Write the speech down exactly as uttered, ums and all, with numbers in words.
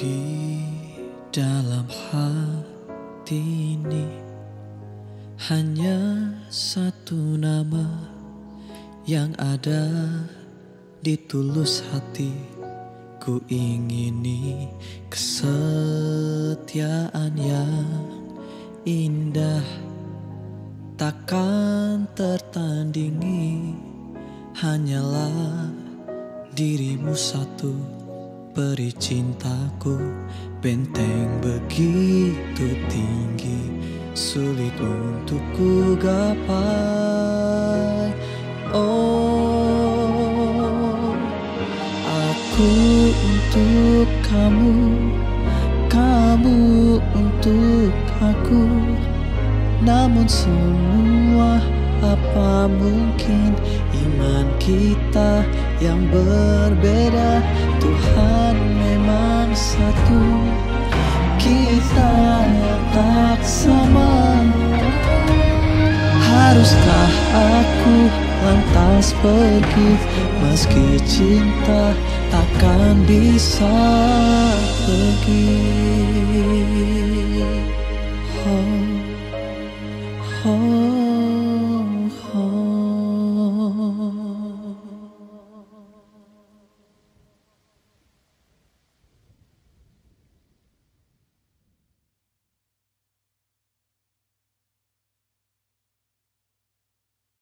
Di dalam hati ini hanya satu nama yang ada di tulus hati. Ku ingini kesetiaan yang indah, takkan tertandingi. Hanyalah dirimu satu, peri cintaku, benteng begitu tinggi, sulit untuk ku gapai. Oh, aku untuk kamu, kamu untuk aku. Namun semua apa mungkin iman kita yang berbeda. Tuhan memang satu, kita tak sama. Haruskah aku lantas pergi, meski cinta takkan bisa pergi. Oh, oh.